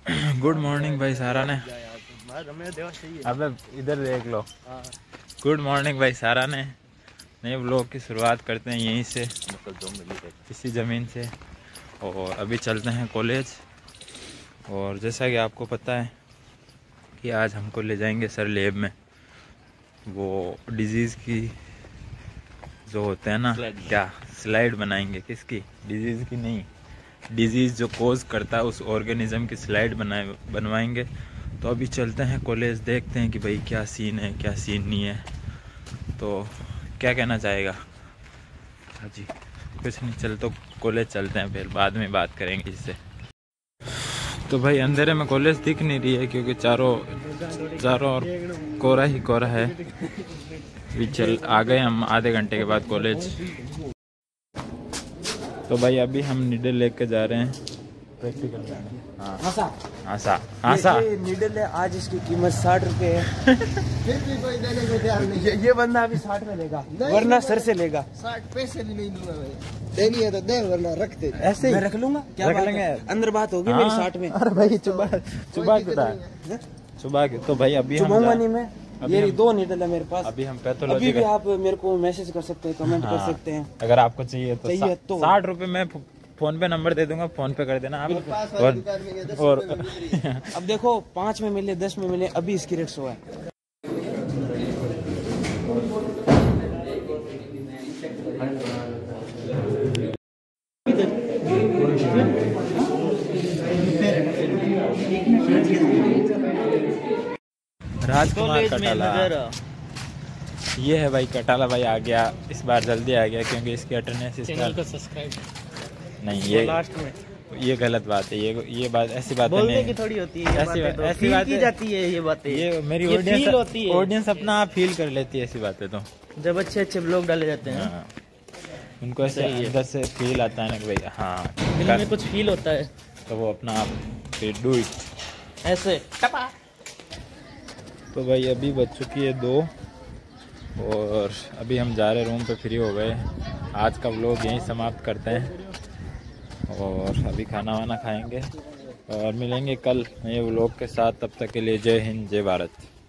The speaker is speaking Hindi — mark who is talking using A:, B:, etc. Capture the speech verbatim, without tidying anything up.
A: गुड मॉर्निंग भाई सारा ने। अबे इधर देख लो। गुड मॉर्निंग भाई सारा ने। नए व्लॉग की शुरुआत करते हैं यहीं से, इसी ज़मीन से। और अभी चलते हैं कॉलेज। और जैसा कि आपको पता है कि आज हमको ले जाएंगे सर लैब में, वो डिजीज़ की जो होते हैं ना, क्या स्लाइड बनाएंगे। किसकी? डिजीज़ की नहीं, डिजीज़ जो कोज करता है उस ऑर्गेनिज्म की स्लाइड बनाए बनवाएंगे। तो अभी चलते हैं कॉलेज, देखते हैं कि भाई क्या सीन है क्या सीन नहीं है। तो क्या कहना चाहेगा? हाँ जी, कुछ नहीं, चल तो कॉलेज चलते हैं, फिर बाद में बात करेंगे इससे। तो भाई अंधेरे में कॉलेज दिख नहीं रही है क्योंकि चारों चारों ओर कोहरा ही कोहरा है। अभी चल आ गए हम आधे घंटे के बाद कॉलेज। तो भाई अभी हम नीडल लेके जा रहे हैं प्रैक्टिकल करने। हाँ आशा आशा आशा
B: नीडल है, आज इसकी कीमत साठ रुपए है। फिर भी कोई देने को तैयार नहीं। ये, ये बंदा अभी साठ में लेगा, वरना सर से लेगा। साठ पैसे भी नहीं दूंगा भाई। देनी है तो दे, वरना रख दे। ऐसे मैं रख लूंगा, क्या रख लेंगे? अंदर बात होगी मेरी साठ में।
A: अरे भाई चुबा चुबा के चुबा के तो भाई अभी हम
B: नहीं मैं ये दो नीडल है मेरे पास।
A: अभी हम पैथोलॉजी
B: अभी भी आप मेरे को मैसेज कर सकते हैं, कमेंट
A: हाँ, कर सकते हैं अगर आपको चाहिए तो। चाहिए तो साठ रुपए मैं फोन पे नंबर दे दूंगा, फोन पे कर देना आप। और, और
B: अब देखो पाँच में मिले दस में मिले, अभी इसकी रेट सौ है।
A: राजकुमार कटाला, ये है भाई कटाला भाई आ गया इस बार, जल्दी आ गया क्योंकि इसकी अटेंडेंस इस बार को सब्सक्राइब नहीं, ये लास्ट में ये गलत बात है। ये ये बात ऐसी बात नहीं की थोड़ी होती है, ऐसी बात ऐसी बात की जाती है। ये बातें ये मेरी ऑडियंस होती है, ऑडियंस अपना आप फील कर लेती है ऐसी बातें। तो जब अच्छे अच्छे ब्लॉग डाले जाते हैं हाँ, उनको ऐसे अंदर से फील आता है ना कि भाई हाँ दिल में कुछ फील होता है, तो वो अपना आप फिर डू इट ऐसे। तो भाई अभी बज चुकी है दो और अभी हम जा रहे रूम पे, फ्री हो गए। आज का व्लॉग यहीं समाप्त करते हैं और अभी खाना वाना खाएंगे और मिलेंगे कल नए व्लॉग के साथ। तब तक के लिए जय हिंद जय भारत।